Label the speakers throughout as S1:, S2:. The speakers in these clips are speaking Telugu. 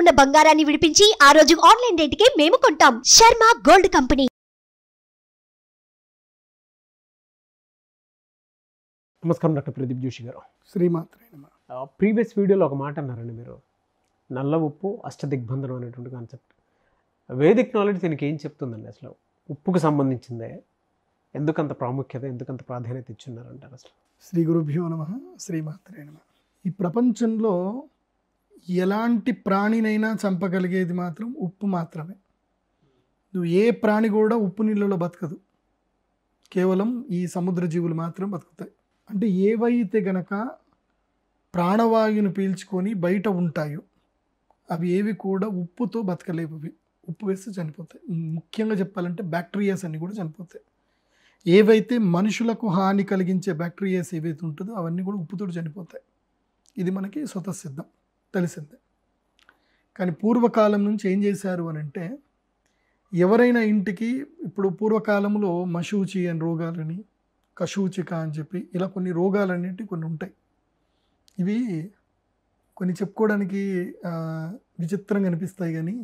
S1: ఉన్న బంగారాన్ని విడిపించి ఆ రోజు ఆన్లైన్ రేటుకే మేము కొంటాం. Sharma gold company.
S2: నమస్కారం డాక్టర్ ప్రదీప్ జోషి గారు.
S3: శ్రీమాత్రే నమః.
S2: ప్రీవియస్ వీడియోలో ఒక మాట అన్నారండి మీరు, నల్ల ఉప్పు అష్టదిగ్బంధనం అనేటువంటి కాన్సెప్ట్. వేదిక్ నాలెడ్జ్ దీనికి ఏం చెప్తుందండి? అసలు ఉప్పుకు సంబంధించిందే, ఎందుకంత ప్రాముఖ్యత, ఎందుకంత ప్రాధాన్యత ఇచ్చున్నారంటారు అసలు?
S3: శ్రీ గురుభ్యో నమః. శ్రీమాత్రే నమః. ఈ ప్రపంచంలో ఎలాంటి ప్రాణినైనా చంపగలిగేది మాత్రం ఉప్పు మాత్రమే. నువ్వు ఏ ప్రాణి కూడా ఉప్పు నీళ్ళలో బతకదు, కేవలం ఈ సముద్ర జీవులు మాత్రం బతుకుతాయి. అంటే ఏవైతే గనక ప్రాణవాయువుని పీల్చుకొని బయట ఉంటాయో అవి ఏవి కూడా ఉప్పుతో బతకలేవు. ఉప్పు వేస్తే చనిపోతాయి. ముఖ్యంగా చెప్పాలంటే బ్యాక్టీరియాస్ అన్నీ కూడా చనిపోతాయి. ఏవైతే మనుషులకు హాని కలిగించే బ్యాక్టీరియాస్ ఏవైతే ఉంటుందో అవన్నీ కూడా ఉప్పుతో చనిపోతాయి. ఇది మనకి స్వతసిద్ధం, తెలిసిందే. కానీ పూర్వకాలం నుంచి ఏం చేశారు అని అంటే, ఎవరైనా ఇంటికి ఇప్పుడు పూర్వకాలంలో మశూచి అని రోగాలని, కశూచిక అని చెప్పి ఇలా కొన్ని రోగాలన్నిటి కొన్ని ఉంటాయి. ఇవి కొన్ని చెప్పుకోవడానికి విచిత్రంగా అనిపిస్తాయి, కానీ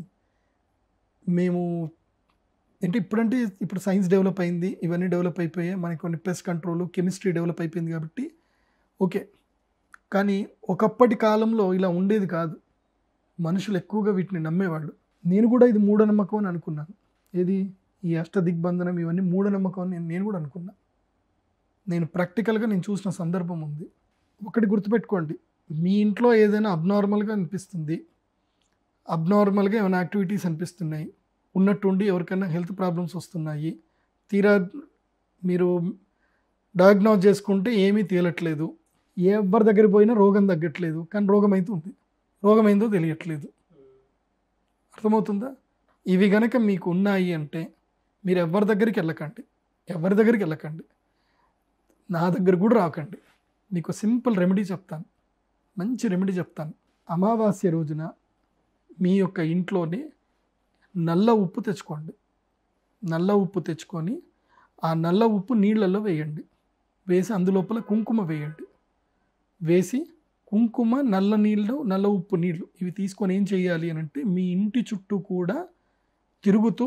S3: మేము అంటే ఇప్పుడు సైన్స్ డెవలప్ అయింది, ఇవన్నీ డెవలప్ అయిపోయాయి, మనకి కొన్ని పెస్ట్ కంట్రోల్, కెమిస్ట్రీ డెవలప్ అయిపోయింది కాబట్టి ఓకే. కానీ ఒకప్పటి కాలంలో ఇలా ఉండేది కాదు. మనుషులు ఎక్కువగా వీటిని నమ్మేవాళ్ళు. నేను కూడా ఇది మూఢనమ్మకం అని అనుకున్నాను. ఏది ఈ అష్టదిగ్బంధనం ఇవన్నీ మూఢనమ్మకం అని నేను కూడా అనుకున్నా. నేను ప్రాక్టికల్గా నేను చూసిన సందర్భం ఉంది. ఒకటి గుర్తుపెట్టుకోండి, మీ ఇంట్లో ఏదైనా అబ్నార్మల్గా అనిపిస్తుంది, అబ్నార్మల్గా ఏమైనా యాక్టివిటీస్ అనిపిస్తున్నాయి, ఉన్నట్టుండి ఎవరికైనా హెల్త్ ప్రాబ్లమ్స్ వస్తున్నాయి, తీరా మీరు డయాగ్నోజ్ చేసుకుంటే ఏమీ తేలట్లేదు, ఎవరి దగ్గర పోయినా రోగం తగ్గట్లేదు, కానీ రోగం అయితే ఉంది, రోగం ఏందో తెలియట్లేదు. అర్థమవుతుందా? ఇవి గనక మీకు ఉన్నాయి అంటే మీరు ఎవరి దగ్గరికి వెళ్ళకండి, నా దగ్గర కూడా రాకండి. మీకు సింపుల్ రెమెడీ చెప్తాను, మంచి రెమెడీ చెప్తాను. అమావాస్య రోజున మీ యొక్క ఇంట్లోనే నల్ల ఉప్పు తెచ్చుకోండి. నల్ల ఉప్పు తెచ్చుకొని ఆ నల్ల ఉప్పు నీళ్ళల్లో వేయండి. వేసి అందులోపల కుంకుమ వేయండి. వేసి కుంకుమ, నల్ల నీళ్ళు, నల్ల ఉప్పు నీళ్ళు ఇవి తీసుకొని ఏం చేయాలి అని అంటే, మీ ఇంటి చుట్టూ కూడా తిరుగుతూ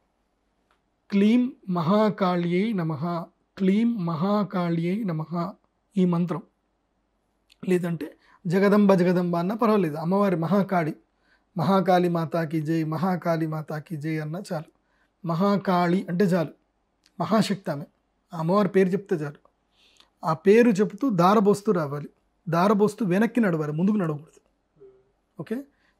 S3: క్లీం మహాకాళ్యై నమః, క్లీం మహాకాళ్యై నమః ఈ మంత్రం, లేదంటే జగదంబ అన్న పర్వాలేదు, అమ్మవారి మహాకాళి మాతాకి జై, మహాకాళి మాతాకి జై అన్న చాలు. మహాకాళి అంటే చాలు, మహాశక్తి ఆమె, అమ్మవారి పేరు చెప్తే చాలు. ఆ పేరు చెప్తూ దారబోస్తూ రావాలి. దారబోస్తూ వెనక్కి నడవాలి, ముందుకు నడవకూడదు. ఓకే,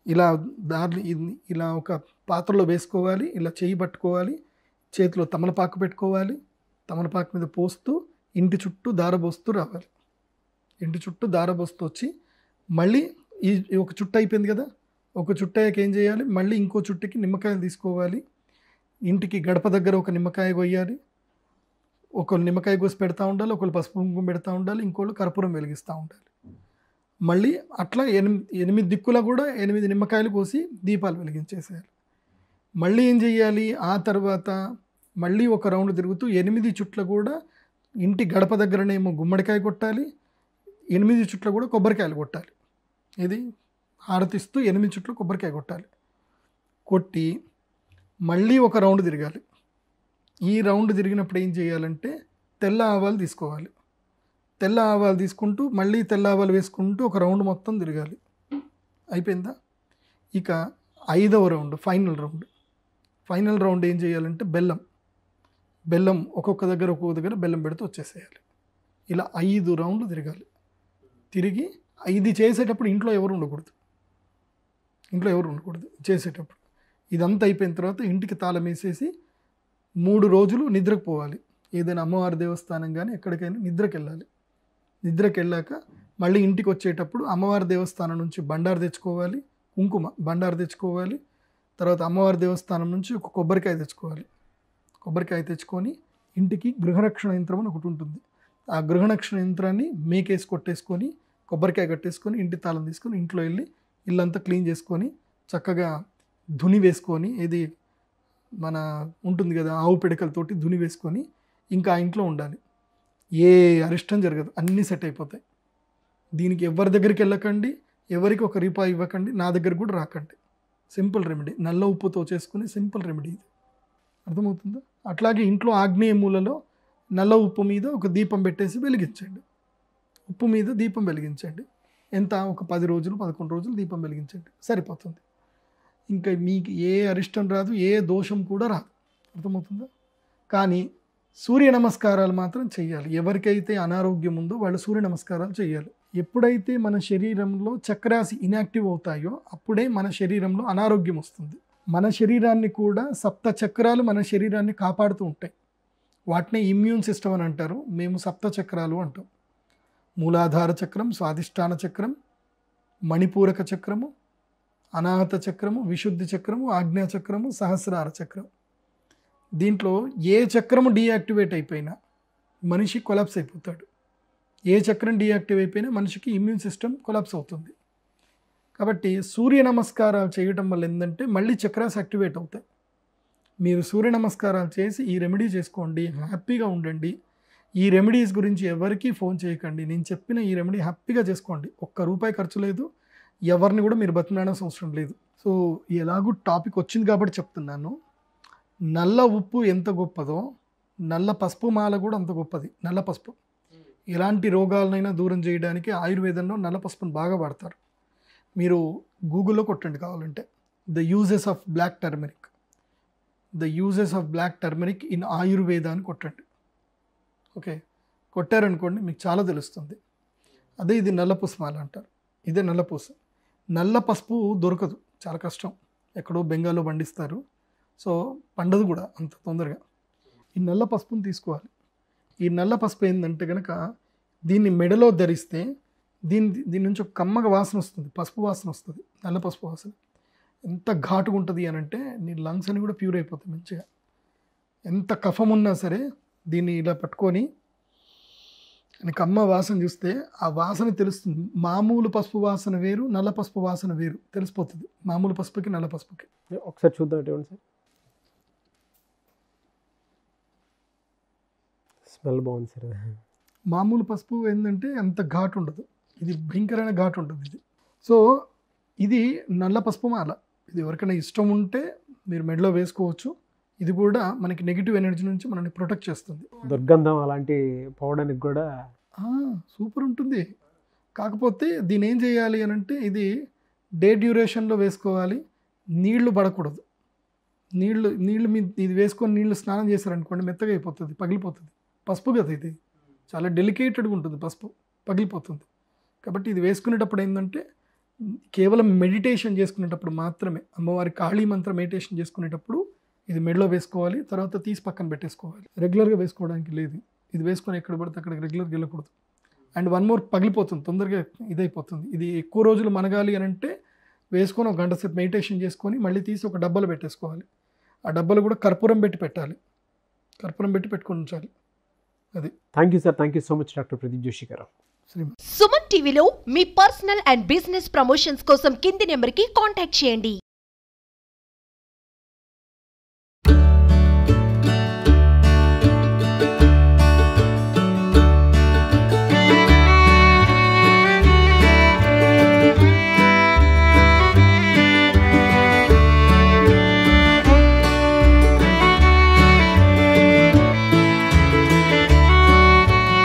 S3: ఇలా ఒక పాత్రలో వేసుకోవాలి, ఇలా చేయి పట్టుకోవాలి, చేతిలో తమలపాకు పెట్టుకోవాలి, తమలపాకు మీద పోస్తూ ఇంటి చుట్టూ దారబోస్తూ రావాలి. ఇంటి చుట్టూ దారబోస్తూ వచ్చి మళ్ళీ ఈ ఒక చుట్ట అయిపోయింది కదా, ఒక చుట్ట అయ్యాక ఏం చేయాలి, మళ్ళీ ఇంకో చుట్టకి నిమ్మకాయలు తీసుకోవాలి. ఇంటికి గడప దగ్గర ఒక నిమ్మకాయ కొయ్యాలి. ఒకళ్ళు నిమ్మకాయ కోసి పెడతా ఉండాలి, ఒకళ్ళు పసుపు కుంకుమ పెడతా ఉండాలి, ఇంకోళ్ళు కర్పూరం వెలిగిస్తూ ఉండాలి. మళ్ళీ అట్లా 8 దిక్కులా కూడా 8 నిమ్మకాయలు కోసి దీపాలు వెలిగించేసేయాలి. మళ్ళీ ఏం చేయాలి, ఆ తర్వాత మళ్ళీ ఒక రౌండ్ తిరుగుతూ 8 చుట్ల కూడా ఇంటి గడప దగ్గరనేమో గుమ్మడికాయ కొట్టాలి, 8 చుట్ల కూడా కొబ్బరికాయలు కొట్టాలి. ఇది హారతిస్తూ 8 చుట్లు కొబ్బరికాయ కొట్టాలి. కొట్టి మళ్ళీ ఒక రౌండ్ తిరగాలి. ఈ రౌండ్ తిరిగినప్పుడు ఏం చేయాలంటే తెల్ల ఆవాలు తీసుకోవాలి. తెల్ల ఆవాలు తీసుకుంటూ మళ్ళీ తెల్ల ఆవాలు వేసుకుంటూ ఒక రౌండ్ మొత్తం తిరగాలి. అయిపోయిందా? ఇక 5వ రౌండ్, ఫైనల్ రౌండ్ ఏం చేయాలంటే బెల్లం ఒక్కొక్క దగ్గర బెల్లం పెడితే వచ్చేసేయాలి. ఇలా 5 రౌండ్లు తిరగాలి. తిరిగి ఇది చేసేటప్పుడు ఇంట్లో ఎవరు ఉండకూడదు చేసేటప్పుడు. ఇదంతా అయిపోయిన తర్వాత ఇంటికి తాళం వేసేసి 3 రోజులు నిద్రకు పోవాలి. ఏదైనా అమ్మవారి దేవస్థానం కానీ ఎక్కడికైనా నిద్రకి వెళ్ళాలి. నిద్రకి వెళ్ళాక మళ్ళీ ఇంటికి వచ్చేటప్పుడు అమ్మవారి దేవస్థానం నుంచి బండారు తెచ్చుకోవాలి, కుంకుమ బండారు తెచ్చుకోవాలి. తర్వాత అమ్మవారి దేవస్థానం నుంచి ఒక కొబ్బరికాయ తెచ్చుకొని ఇంటికి గృహరక్షణ యంత్రం అని ఒకటి ఉంటుంది. ఆ గృహరక్షణ యంత్రాన్ని మేకేసి కొట్టేసుకొని కొబ్బరికాయ కట్టేసుకొని ఇంటి తాళం తీసుకొని ఇంట్లో వెళ్ళి ఇల్లంతా క్లీన్ చేసుకొని చక్కగా ధుని వేసుకొని, ఇది మన ఉంటుంది కదా ఆవు పిడకలతోటి ధుని వేసుకొని ఇంకా ఆ ఇంట్లో ఉండాలి. ఏ అరిష్టం జరగదు, అన్నీ సెట్ అయిపోతాయి. దీనికి ఎవరి దగ్గరికి వెళ్ళకండి, ఎవరికి ఒక రూపాయి ఇవ్వకండి, నా దగ్గర కూడా రాకండి. సింపుల్ రెమెడీ, నల్ల ఉప్పుతో చేసుకునే సింపుల్ రెమెడీ ఇది. అర్థమవుతుందా? అట్లాగే ఇంట్లో ఆగ్నేయ మూలలో నల్ల ఉప్పు మీద ఒక దీపం పెట్టేసి వెలిగించండి. ఉప్పు మీద దీపం వెలిగించండి. ఎంత? ఒక 10 రోజులు 11 రోజులు దీపం వెలిగించండి, సరిపోతుంది. ఇంకా మీకు ఏ అరిష్టం రాదు, ఏ దోషం కూడా రాదు. అర్థమవుతుందా? కానీ సూర్య నమస్కారాలు మాత్రం చేయాలి. ఎవరికైతే అనారోగ్యం ఉందో వాళ్ళు సూర్య నమస్కారాలు చేయాలి. ఎప్పుడైతే మన శరీరంలో చక్రాసి ఇన్యాక్టివ్ అవుతాయో అప్పుడే మన శరీరంలో అనారోగ్యం వస్తుంది. మన శరీరాన్ని కూడా 7 చక్రాలు మన శరీరాన్ని కాపాడుతూ ఉంటాయి. వాటిని ఇమ్యూన్ సిస్టమ్ అని అంటారు, మేము 7 చక్రాలు అంటాం. మూలాధార చక్రం, స్వాధిష్టాన చక్రం, మణిపూరక చక్రము, అనాహత చక్రము, విశుద్ధి చక్రము, ఆజ్ఞా చక్రము, సహస్రార చక్రం. దీంట్లో ఏ చక్రము డీయాక్టివేట్ అయిపోయినా మనిషి కొలాప్స్ అయిపోతాడు. ఏ చక్రం డీయాక్టివ్ అయిపోయినా మనిషికి ఇమ్యూన్ సిస్టమ్ కొలాప్స్ అవుతుంది. కాబట్టి సూర్య నమస్కారాలు చేయడం వల్ల ఏంటంటే మళ్ళీ చక్రాస్ యాక్టివేట్ అవుతాయి. మీరు సూర్య నమస్కారాలు చేసి ఈ రెమెడీ చేసుకోండి, హ్యాపీగా ఉండండి. ఈ రెమెడీస్ గురించి ఎవరికీ ఫోన్ చేయకండి. నేను చెప్పిన ఈ రెమెడీ హ్యాపీగా చేసుకోండి. ₹1 ఖర్చు లేదు, ఎవరిని కూడా మీరు బతిమాడాల్సిన అవసరం లేదు. సో ఎలాగూ టాపిక్ వచ్చింది కాబట్టి చెప్తున్నాను. నల్ల ఉప్పు ఎంత గొప్పదో నల్ల పసుపు మాల కూడా అంత గొప్పది. నల్ల పసుపు ఎలాంటి రోగాలనైనా దూరం చేయడానికి ఆయుర్వేదంలో నల్ల పసుపును బాగా వాడతారు. మీరు గూగుల్లో కొట్టండి కావాలంటే, the uses of black turmeric, the uses of black turmeric in Ayurveda అని కొట్టండి. ఓకే, కొట్టారనుకోండి మీకు చాలా తెలుస్తుంది. అదే ఇది నల్ల పుష్పాల అంటారు. ఇదే నల్ల పూస. నల్ల పసుపు దొరకదు, చాలా కష్టం. ఎక్కడో బెంగాల్లో పండిస్తారు, సో పండదు కూడా అంత తొందరగా. ఈ నల్ల పసుపుని తీసుకోవాలి. ఈ నల్ల పసుపు ఏంటంటే కనుక దీన్ని మెడలో ధరిస్తే దీని నుంచి ఒక కమ్మగా వాసన వస్తుంది, పసుపు వాసన వస్తుంది, నల్ల పసుపు వాసన. ఎంత ఘాటుగా ఉంటుంది అని అంటే నీ లంగ్స్ అని కూడా ప్యూర్ అయిపోతాయి మంచిగా. ఎంత కఫం ఉన్నా సరే దీన్ని ఇలా పట్టుకొని నీకు అమ్మ వాసన చూస్తే ఆ వాసన తెలుస్తుంది. మామూలు పసుపు వాసన వేరు, నల్ల పసుపు వాసన వేరు, తెలిసిపోతుంది మామూలు పసుపుకి నల్ల పసుపుకి.
S2: ఒకసారి చూద్దాం ఇవ్వండి సార్. స్మెల్ బాగుంది సార్.
S3: మామూలు పసుపు ఏంటంటే అంత ఘాటు ఉండదు, ఇది భయంకరమైన ఘాటు ఉంటుంది ఇది. సో ఇది నల్ల పసుపు మాల. ఇది ఎవరికైనా ఇష్టం ఉంటే మీరు మెడలో వేసుకోవచ్చు. ఇది కూడా మనకి నెగిటివ్ ఎనర్జీ నుంచి మనల్ని ప్రొటెక్ట్ చేస్తుంది.
S2: దుర్గంధం అలాంటి పోవడానికి కూడా
S3: సూపర్ ఉంటుంది. కాకపోతే దీని ఏం చేయాలి అని అంటే ఇది డే డ్యూరేషన్లో వేసుకోవాలి, నీళ్లు పడకూడదు. నీళ్ళు మీద ఇది వేసుకొని నీళ్ళు స్నానం చేశారనుకోండి మెత్తగా అయిపోతుంది, పగిలిపోతుంది. పసుపు కదా ఇది, చాలా డెలికేటెడ్గా ఉంటుంది పసుపు, పగిలిపోతుంది. కాబట్టి ఇది వేసుకునేటప్పుడు ఏంటంటే కేవలం మెడిటేషన్ చేసుకునేటప్పుడు మాత్రమే, అమ్మవారి కాళీ మంత్ర మెడిటేషన్ చేసుకునేటప్పుడు ఇది మెడలో వేసుకోవాలి, తర్వాత తీసి పక్కన పెట్టేసుకోవాలి. రెగ్యులర్గా వేసుకోవడానికి లేదు. ఇది వేసుకొని ఎక్కడ పడితే అక్కడికి రెగ్యులర్గా వెళ్ళకూడదు. అండ్ 1 more పగిలిపోతుంది, తొందరగా ఇదైపోతుంది. ఇది ఎక్కువ రోజులు మనగాలి అని అంటే వేసుకొని 1 గంట సేపు మెడిటేషన్ చేసుకొని మళ్ళీ తీసి ఒక డబ్బాలో పెట్టేసుకోవాలి. ఆ డబ్బాలో కూడా కర్పూరం పెట్టి పెట్టాలి, కర్పూరం పెట్టి పెట్టుకొని ఉంచాలి. అది.
S2: Thank you sir, thank you so much doctor Pradeep Joshi గారు.
S1: సుమన్ టీవీలో మీ పర్సనల్ అండ్ బిజినెస్ ప్రమోషన్స్ కోసం కింది నెంబర్కి కాంటాక్ట్ చేయండి.